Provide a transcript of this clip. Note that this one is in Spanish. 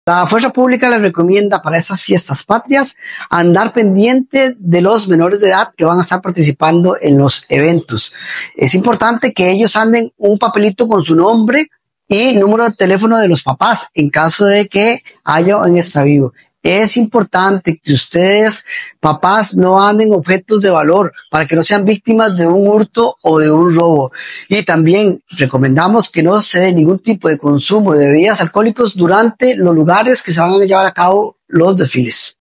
La Fuerza Pública les recomienda para estas fiestas patrias andar pendiente de los menores de edad que van a estar participando en los eventos. Es importante que ellos anden un papelito con su nombre y número de teléfono de los papás en caso de que haya un extravío. Es importante que ustedes, papás, no anden objetos de valor para que no sean víctimas de un hurto o de un robo. Y también recomendamos que no se dé ningún tipo de consumo de bebidas alcohólicas durante los lugares que se van a llevar a cabo los desfiles.